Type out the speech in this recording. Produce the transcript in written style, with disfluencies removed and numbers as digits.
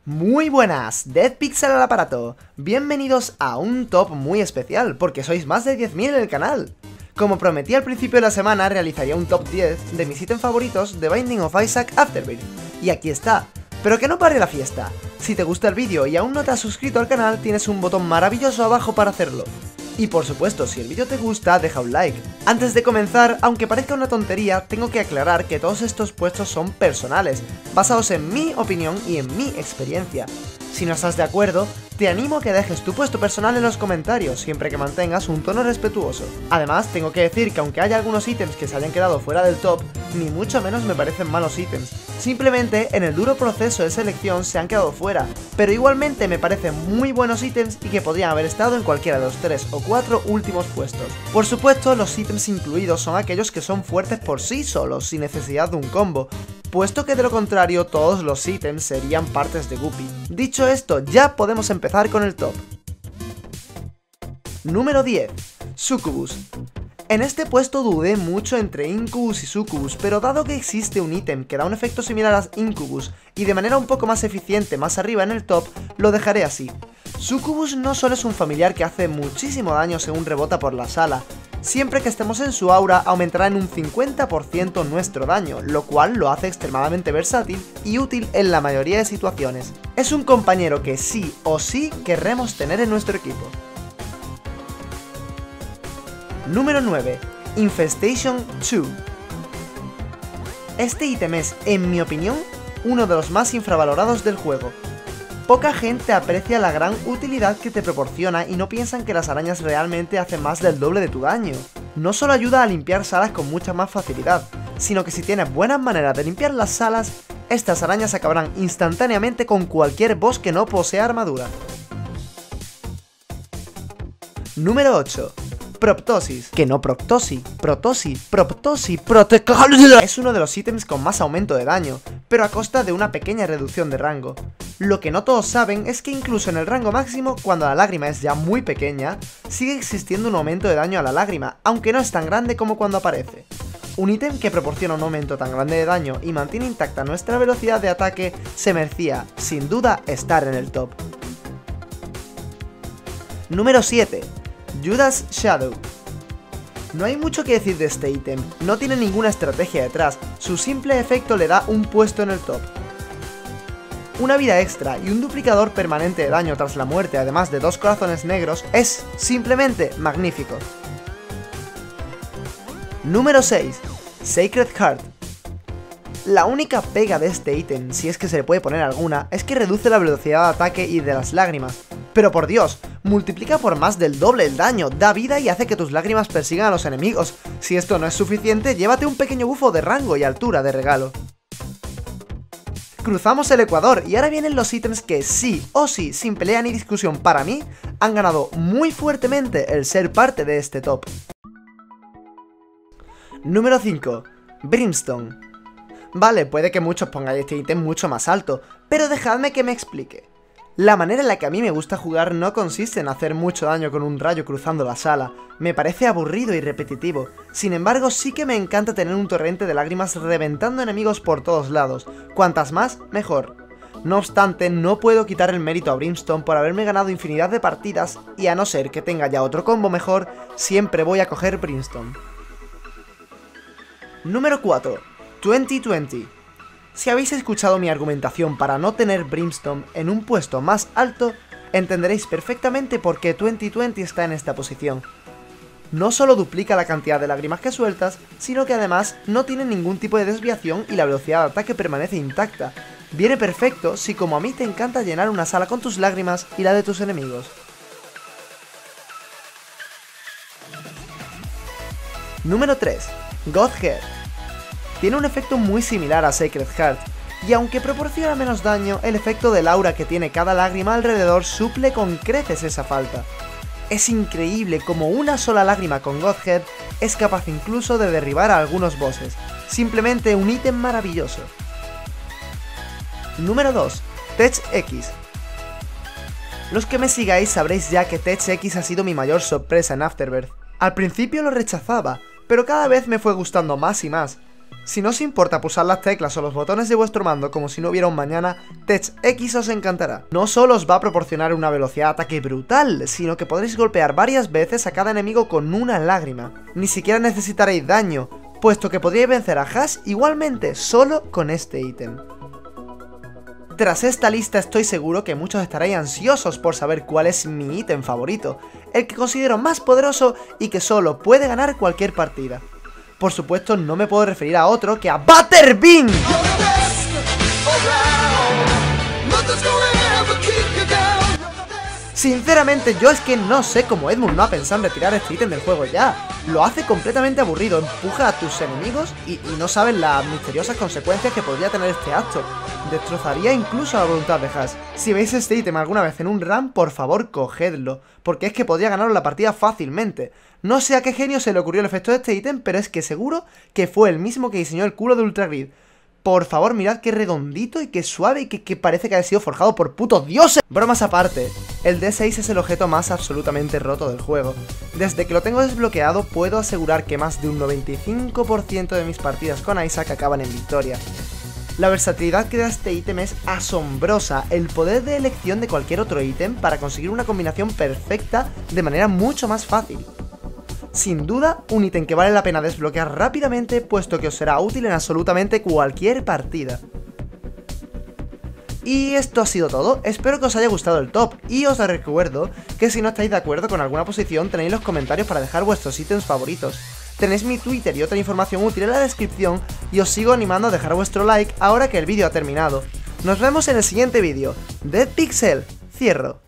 Muy buenas, Dead Pixel al aparato. Bienvenidos a un top muy especial, porque sois más de 10.000 en el canal. Como prometí al principio de la semana, realizaría un top 10 de mis ítems favoritos de Binding of Isaac Afterbirth. Y aquí está. Pero que no pare la fiesta. Si te gusta el vídeo y aún no te has suscrito al canal, tienes un botón maravilloso abajo para hacerlo. Y por supuesto, si el vídeo te gusta, deja un like. Antes de comenzar, aunque parezca una tontería, tengo que aclarar que todos estos puestos son personales, basados en mi opinión y en mi experiencia. Si no estás de acuerdo, te animo a que dejes tu puesto personal en los comentarios, siempre que mantengas un tono respetuoso. Además, tengo que decir que aunque haya algunos ítems que se hayan quedado fuera del top, ni mucho menos me parecen malos ítems. Simplemente, en el duro proceso de selección se han quedado fuera, pero igualmente me parecen muy buenos ítems y que podrían haber estado en cualquiera de los 3 o 4 últimos puestos. Por supuesto, los ítems incluidos son aquellos que son fuertes por sí solos, sin necesidad de un combo, puesto que de lo contrario todos los ítems serían partes de Guppy. Dicho esto, ya podemos empezar con el top. Número 10. Succubus. En este puesto dudé mucho entre Incubus y Succubus, pero dado que existe un ítem que da un efecto similar a Incubus y de manera un poco más eficiente más arriba en el top, lo dejaré así. Succubus no solo es un familiar que hace muchísimo daño según rebota por la sala, siempre que estemos en su aura aumentará en un 50% nuestro daño, lo cual lo hace extremadamente versátil y útil en la mayoría de situaciones. Es un compañero que sí o sí querremos tener en nuestro equipo. Número 9. Infestation 2. Este ítem es, en mi opinión, uno de los más infravalorados del juego. Poca gente aprecia la gran utilidad que te proporciona y no piensan que las arañas realmente hacen más del doble de tu daño. No solo ayuda a limpiar salas con mucha más facilidad, sino que si tienes buenas maneras de limpiar las salas, estas arañas acabarán instantáneamente con cualquier boss que no posea armadura. Número 8. Proptosis, que no Proptosi, Protosi, es uno de los ítems con más aumento de daño, pero a costa de una pequeña reducción de rango. Lo que no todos saben es que incluso en el rango máximo, cuando la lágrima es ya muy pequeña, sigue existiendo un aumento de daño a la lágrima, aunque no es tan grande como cuando aparece. Un ítem que proporciona un aumento tan grande de daño y mantiene intacta nuestra velocidad de ataque se merecía, sin duda, estar en el top. Número 7. Judas Shadow. No hay mucho que decir de este ítem, no tiene ninguna estrategia detrás, su simple efecto le da un puesto en el top. Una vida extra y un duplicador permanente de daño tras la muerte, además de 2 corazones negros, es simplemente magnífico. Número 6. Sacred Heart. La única pega de este ítem, si es que se le puede poner alguna, es que reduce la velocidad de ataque y de las lágrimas. Pero por Dios, multiplica por más del doble el daño, da vida y hace que tus lágrimas persigan a los enemigos. Si esto no es suficiente, llévate un pequeño bufo de rango y altura de regalo. Cruzamos el Ecuador y ahora vienen los ítems que sí o sí, sin pelea ni discusión para mí, han ganado muy fuertemente el ser parte de este top. Número 5. Brimstone. Vale, puede que muchos pongáis este ítem mucho más alto, pero dejadme que me explique. La manera en la que a mí me gusta jugar no consiste en hacer mucho daño con un rayo cruzando la sala, me parece aburrido y repetitivo, sin embargo sí que me encanta tener un torrente de lágrimas reventando enemigos por todos lados, cuantas más, mejor. No obstante, no puedo quitar el mérito a Brimstone por haberme ganado infinidad de partidas y a no ser que tenga ya otro combo mejor, siempre voy a coger Brimstone. Número 4. 2020. Si habéis escuchado mi argumentación para no tener Brimstone en un puesto más alto, entenderéis perfectamente por qué 2020 está en esta posición. No solo duplica la cantidad de lágrimas que sueltas, sino que además no tiene ningún tipo de desviación y la velocidad de ataque permanece intacta. Viene perfecto si como a mí te encanta llenar una sala con tus lágrimas y la de tus enemigos. Número 3. Godhead. Tiene un efecto muy similar a Sacred Heart, y aunque proporciona menos daño, el efecto del aura que tiene cada lágrima alrededor suple con creces esa falta. Es increíble como una sola lágrima con Godhead es capaz incluso de derribar a algunos bosses, simplemente un ítem maravilloso. Número 2. Tech X. Los que me sigáis sabréis ya que Tech X ha sido mi mayor sorpresa en Afterbirth. Al principio lo rechazaba, pero cada vez me fue gustando más y más. Si no os importa pulsar las teclas o los botones de vuestro mando como si no hubiera un mañana, Tech X os encantará. No solo os va a proporcionar una velocidad de ataque brutal, sino que podréis golpear varias veces a cada enemigo con una lágrima. Ni siquiera necesitaréis daño, puesto que podríais vencer a Hash igualmente solo con este ítem. Tras esta lista estoy seguro que muchos estaréis ansiosos por saber cuál es mi ítem favorito, el que considero más poderoso y que solo puede ganar cualquier partida. Por supuesto no me puedo referir a otro que a Butterbean. Sinceramente yo es que no sé cómo Edmund no ha pensado en retirar este ítem del juego ya. Lo hace completamente aburrido, empuja a tus enemigos y no saben las misteriosas consecuencias que podría tener este acto. Destrozaría incluso la voluntad de Hash. Si veis este ítem alguna vez en un run, por favor cogedlo, porque es que podría ganaros la partida fácilmente. No sé a qué genio se le ocurrió el efecto de este ítem, pero es que seguro que fue el mismo que diseñó el culo de Ultra Grid. Por favor, mirad qué redondito y qué suave y que parece que ha sido forjado por putos dioses. Bromas aparte, el D6 es el objeto más absolutamente roto del juego. Desde que lo tengo desbloqueado puedo asegurar que más de un 95% de mis partidas con Isaac acaban en victoria. La versatilidad que da este ítem es asombrosa, el poder de elección de cualquier otro ítem para conseguir una combinación perfecta de manera mucho más fácil. Sin duda, un ítem que vale la pena desbloquear rápidamente, puesto que os será útil en absolutamente cualquier partida. Y esto ha sido todo, espero que os haya gustado el top, y os recuerdo que si no estáis de acuerdo con alguna posición tenéis los comentarios para dejar vuestros ítems favoritos. Tenéis mi Twitter y otra información útil en la descripción, y os sigo animando a dejar vuestro like ahora que el vídeo ha terminado. Nos vemos en el siguiente vídeo. Dead Pixel, cierro.